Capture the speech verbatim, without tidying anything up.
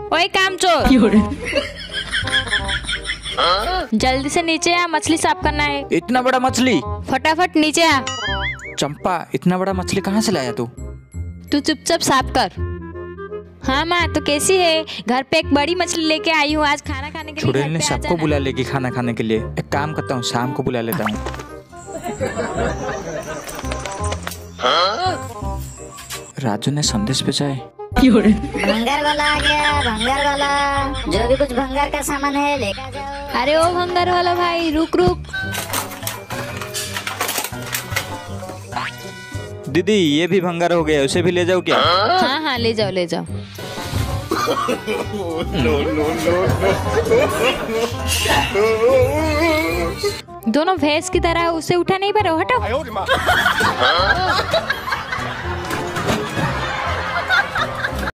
ओए कामचोर, जल्दी से नीचे आ, मछली साफ करना है। इतना बड़ा मछली? फटाफट नीचे आ। चंपा, इतना बड़ा मछली कहाँ से लाया तू? तू चुपचाप साफ कर। हाँ माँ, तो कैसी है? घर पे एक बड़ी मछली लेके आई हूँ, आज खाना खाने के लिए चुड़ैल घर ने पे आ सबको जाना। बुला लेगी खाना खाने के लिए। एक काम करता हूँ, शाम को बुला लेता हूँ। राजू ने संदेश भेजा है। भंगार वाला आ गया, भंगार वाला, जो भी कुछ भंगार का सामान है लेकर जाओ। अरे ओ भंगार वाला भाई, रुक रुक। दीदी, ये भी भंगार हो गया, उसे भी ले जाओ क्या? हाँ हाँ, ले जाओ ले जाओ। दोनों भैंस की तरह उसे उठा नहीं पा रहे हो, हटो।